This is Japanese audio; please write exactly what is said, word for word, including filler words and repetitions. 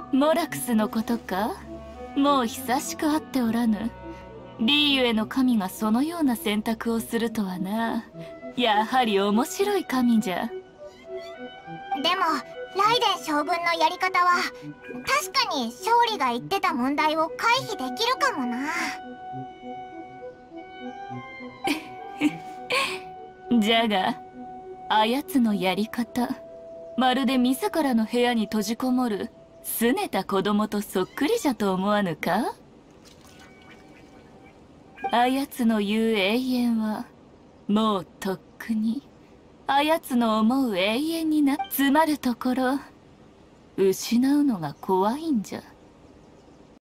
モラクスのことか。もう久しく会っておらぬ。リーユへの神がそのような選択をするとはな。やはり面白い神じゃ。でもライデン将軍のやり方は確かに勝利が言ってた問題を回避できるかもな。 じゃがあやつのやり方、まるで自らの部屋に閉じこもる拗ねた子供とそっくりじゃと思わぬか。あやつの言う永遠はもうとっくにあやつの思う永遠にな。詰まるところ失うのが怖いんじゃ。